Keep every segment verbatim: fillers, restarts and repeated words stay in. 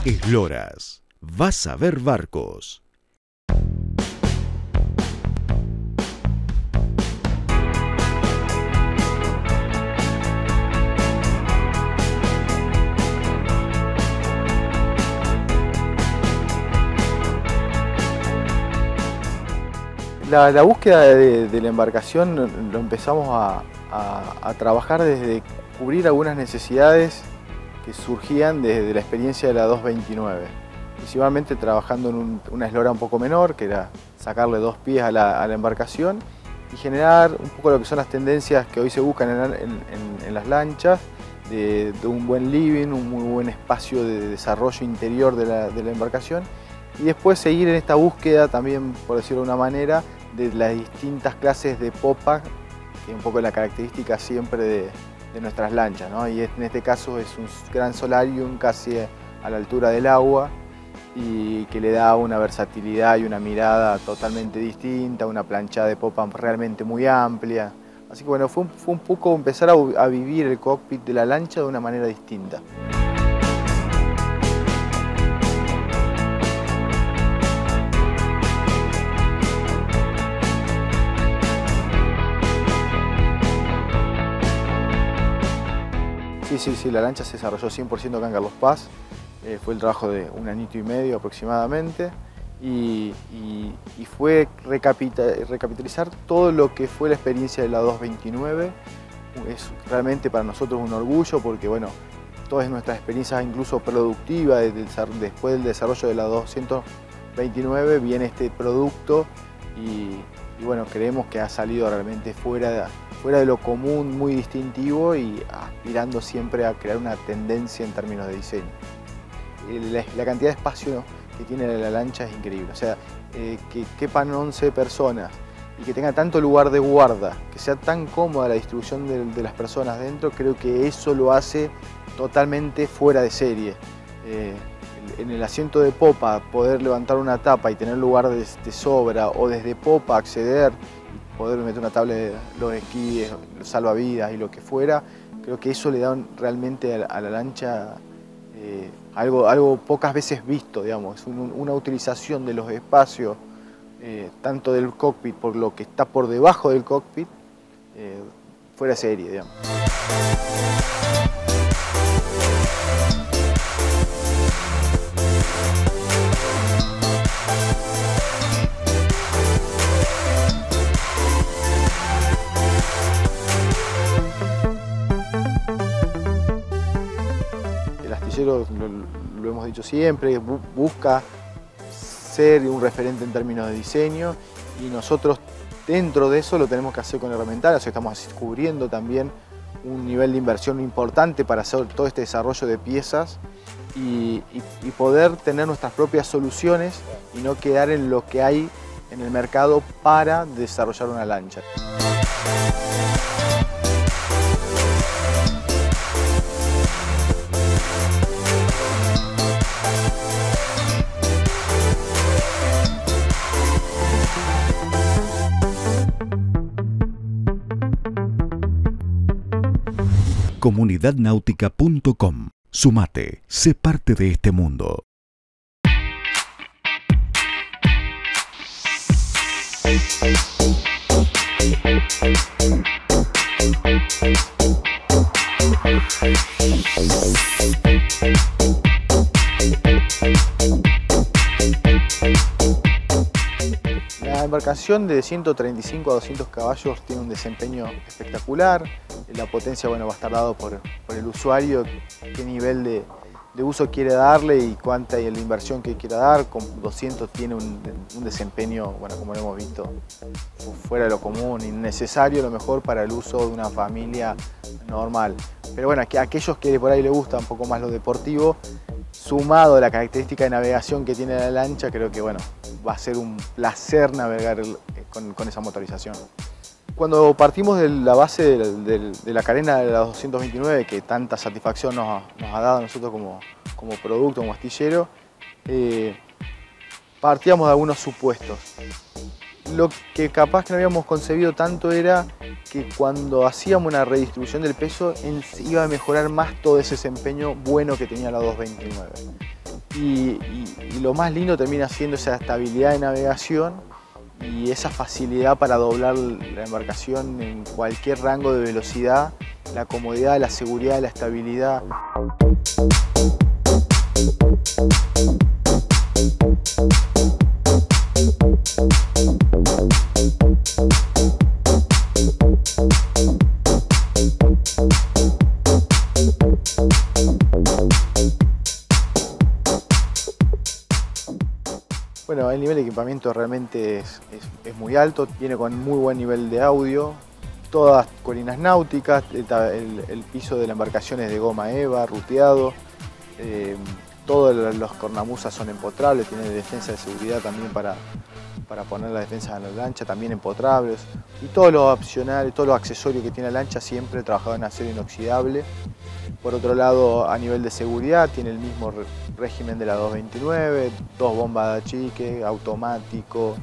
Esloras, vas a ver barcos. La, la búsqueda de, de la embarcación lo empezamos a, a, a trabajar desde cubrir algunas necesidades que surgían desde la experiencia de la dos veintinueve. Principalmente trabajando en un, una eslora un poco menor, que era sacarle dos pies a la, a la embarcación y generar un poco lo que son las tendencias que hoy se buscan en, en, en, en las lanchas, de, de un buen living, un muy buen espacio de desarrollo interior de la, de la embarcación, y después seguir en esta búsqueda también, por decirlo de una manera, de las distintas clases de popa, que es un poco la característica siempre de, de nuestras lanchas, ¿no? Y en este caso es un gran solarium casi a la altura del agua y que le da una versatilidad y una mirada totalmente distinta, una planchada de popa realmente muy amplia. Así que bueno, fue un, fue un poco empezar a, a vivir el cockpit de la lancha de una manera distinta. Sí, sí, sí, la lancha se desarrolló cien por ciento acá en Carlos Paz. Eh, fue el trabajo de un añito y medio aproximadamente y, y, y fue recapitalizar todo lo que fue la experiencia de la dos veintinueve. Es realmente para nosotros un orgullo porque bueno, todas nuestras experiencias incluso productivas después del desarrollo de la doscientos veintinueve viene este producto y, y bueno, creemos que ha salido realmente fuera de, fuera de lo común, muy distintivo y aspirando siempre a crear una tendencia en términos de diseño. La, la cantidad de espacio que tiene la lancha es increíble, o sea, eh, que quepan once personas y que tenga tanto lugar de guarda, que sea tan cómoda la distribución de, de las personas dentro, creo que eso lo hace totalmente fuera de serie. Eh, en el asiento de popa poder levantar una tapa y tener lugar de, de sobra, o desde popa acceder y poder meter una tabla de los esquíes, los salvavidas y lo que fuera, creo que eso le da realmente a, a la lancha eh, algo, algo pocas veces visto, digamos. Es un, una utilización de los espacios, eh, tanto del cockpit por lo que está por debajo del cockpit, eh, fuera de serie, digamos. Lo, lo hemos dicho siempre, bu busca ser un referente en términos de diseño y nosotros dentro de eso lo tenemos que hacer con herramientas, o sea, estamos cubriendo también un nivel de inversión importante para hacer todo este desarrollo de piezas y, y, y poder tener nuestras propias soluciones y no quedar en lo que hay en el mercado para desarrollar una lancha. comunidad náutica punto com. Sumate, sé parte de este mundo. La embarcación de ciento treinta y cinco a doscientos caballos tiene un desempeño espectacular. La potencia, bueno, va a estar dado por, por el usuario, qué nivel de, de uso quiere darle y cuánta y la inversión que quiera dar. Con doscientos tiene un, un desempeño, bueno, como lo hemos visto, fuera de lo común, innecesario a lo mejor para el uso de una familia normal. Pero bueno, que aquellos que por ahí les gusta un poco más lo deportivo, sumado a la característica de navegación que tiene la lancha, creo que bueno, va a ser un placer navegar con, con esa motorización. Cuando partimos de la base de, de, de la carena de la doscientos veintinueve, que tanta satisfacción nos, nos ha dado a nosotros como, como producto, como astillero, eh, partíamos de algunos supuestos. Lo que capaz que no habíamos concebido tanto era que cuando hacíamos una redistribución del peso iba a mejorar más todo ese desempeño bueno que tenía la doscientos veintinueve. y, y, y lo más lindo termina siendo esa estabilidad de navegación y esa facilidad para doblar la embarcación en cualquier rango de velocidad, la comodidad, la seguridad, la estabilidad. Bueno, el nivel de equipamiento realmente es, es, es muy alto, viene con muy buen nivel de audio, todas colinas náuticas, el, el, el piso de la embarcación es de goma eva, ruteado, eh, todos los cornamusas son empotrables, tiene defensa de seguridad también para, para poner la defensa de la lancha, también empotrables, y todo lo opcional, todos los accesorios que tiene la lancha siempre trabajado en acero inoxidable. Por otro lado, a nivel de seguridad, tiene el mismo régimen de la dos veintinueve, dos bombas de achique, automático.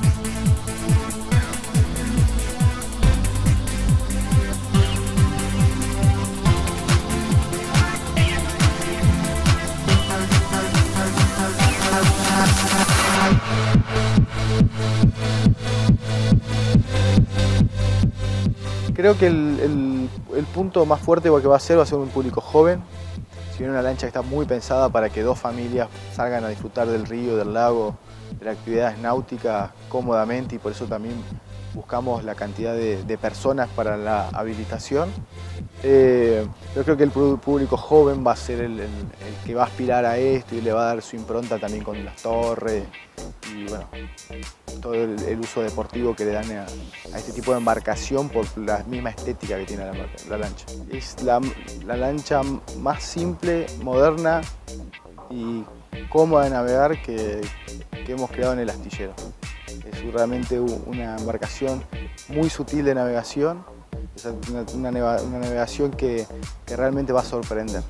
Creo que el, el, el punto más fuerte que va a ser va a ser un público joven. Si bien una lancha que está muy pensada para que dos familias salgan a disfrutar del río, del lago, de las actividades náuticas cómodamente, y por eso también buscamos la cantidad de, de personas para la habilitación. Eh, yo creo que el público joven va a ser el, el, el que va a aspirar a esto y le va a dar su impronta también con las torres y bueno, todo el, el uso deportivo que le dan a, a este tipo de embarcación por la misma estética que tiene la, la lancha. Es la, la lancha más simple, moderna y cómoda de navegar que, que hemos creado en el astillero. Es realmente una embarcación muy sutil de navegación, es una, una, una navegación que, que realmente va a sorprender.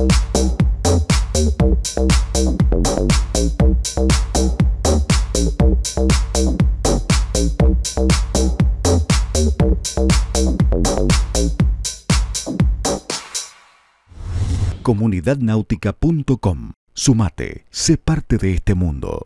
comunidad náutica punto com. Sumate, sé parte de este mundo.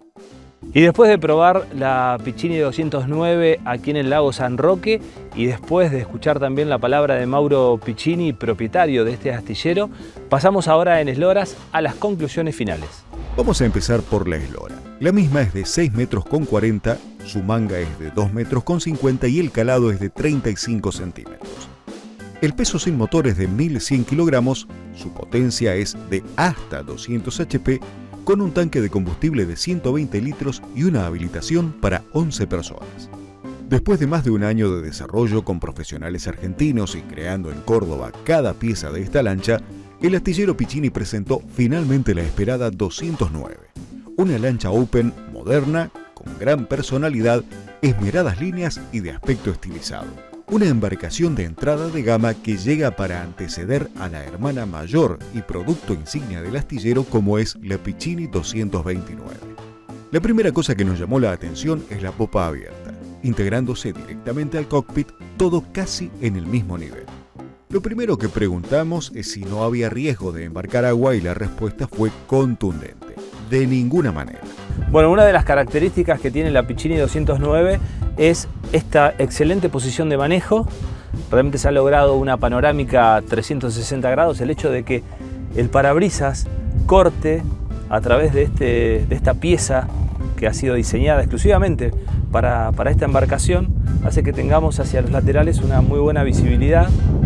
Y después de probar la Piccini doscientos nueve aquí en el lago San Roque y después de escuchar también la palabra de Mauro Piccini, propietario de este astillero, pasamos ahora en Esloras a las conclusiones finales. Vamos a empezar por la eslora. La misma es de seis metros con cuarenta, su manga es de dos metros con cincuenta y el calado es de treinta y cinco centímetros. El peso sin motor es de mil cien kilogramos, su potencia es de hasta doscientos hache pe, con un tanque de combustible de ciento veinte litros y una habilitación para once personas. Después de más de un año de desarrollo con profesionales argentinos y creando en Córdoba cada pieza de esta lancha, el astillero Piccini presentó finalmente la esperada doscientos nueve, una lancha open moderna, con gran personalidad, esmeradas líneas y de aspecto estilizado. Una embarcación de entrada de gama que llega para anteceder a la hermana mayor y producto insignia del astillero como es la Piccini doscientos veintinueve. La primera cosa que nos llamó la atención es la popa abierta, integrándose directamente al cockpit, todo casi en el mismo nivel. Lo primero que preguntamos es si no había riesgo de embarcar agua y la respuesta fue contundente: de ninguna manera. Bueno, una de las características que tiene la Piccini doscientos nueve es esta excelente posición de manejo. Realmente se ha logrado una panorámica trescientos sesenta grados, el hecho de que el parabrisas corte a través de, este, de esta pieza que ha sido diseñada exclusivamente para, para esta embarcación, hace que tengamos hacia los laterales una muy buena visibilidad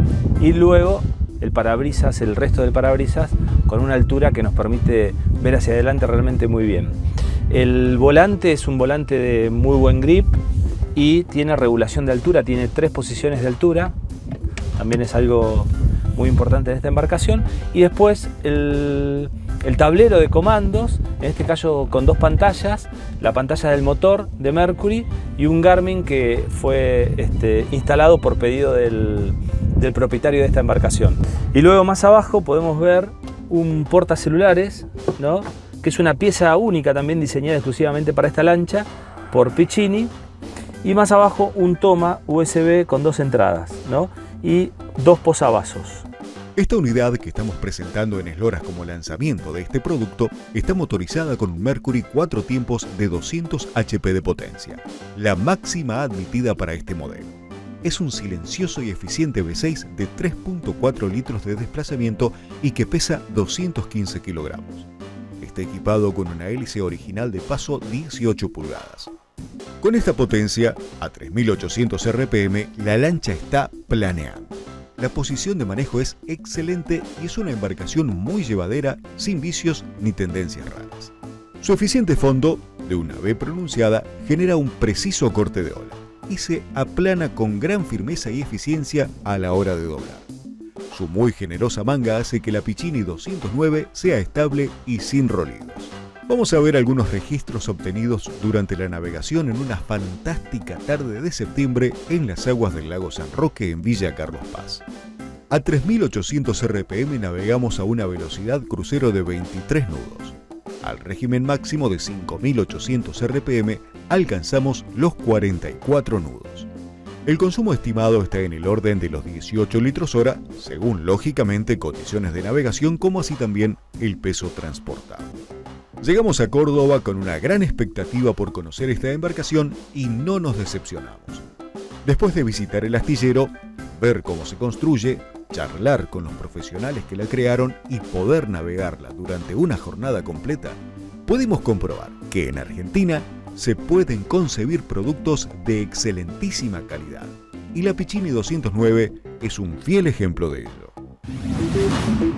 y luego el parabrisas, el resto del parabrisas, con una altura que nos permite ver hacia adelante realmente muy bien. El volante es un volante de muy buen grip y tiene regulación de altura, tiene tres posiciones de altura, también es algo muy importante en esta embarcación. Y después el, el tablero de comandos, en este caso con dos pantallas, la pantalla del motor de Mercury y un Garmin que fue este, instalado por pedido del, del propietario de esta embarcación. Y luego más abajo podemos ver un portacelulares, ¿no?, que es una pieza única también diseñada exclusivamente para esta lancha por Piccini, y más abajo un toma U S B con dos entradas, ¿no?, y dos posavasos. Esta unidad que estamos presentando en Esloras como lanzamiento de este producto está motorizada con un Mercury cuatro tiempos de doscientos hache pe de potencia, la máxima admitida para este modelo. Es un silencioso y eficiente ve seis de tres punto cuatro litros de desplazamiento y que pesa doscientos quince kilogramos. Está equipado con una hélice original de paso dieciocho pulgadas. Con esta potencia, a tres mil ochocientos erre pe eme, la lancha está planeando. La posición de manejo es excelente y es una embarcación muy llevadera, sin vicios ni tendencias raras. Su eficiente fondo, de una ve pronunciada, genera un preciso corte de ola y se aplana con gran firmeza y eficiencia a la hora de doblar. Su muy generosa manga hace que la Piccini doscientos nueve sea estable y sin rolidos. Vamos a ver algunos registros obtenidos durante la navegación en una fantástica tarde de septiembre en las aguas del lago San Roque en Villa Carlos Paz. A tres mil ochocientos erre pe eme navegamos a una velocidad crucero de veintitrés nudos. Al régimen máximo de cinco mil ochocientos erre pe eme alcanzamos los cuarenta y cuatro nudos. El consumo estimado está en el orden de los dieciocho litros hora, según lógicamente condiciones de navegación como así también el peso transportado. Llegamos a Córdoba con una gran expectativa por conocer esta embarcación y no nos decepcionamos. Después de visitar el astillero, ver cómo se construye, charlar con los profesionales que la crearon y poder navegarla durante una jornada completa, pudimos comprobar que en Argentina se pueden concebir productos de excelentísima calidad y la Piccini doscientos nueve es un fiel ejemplo de ello.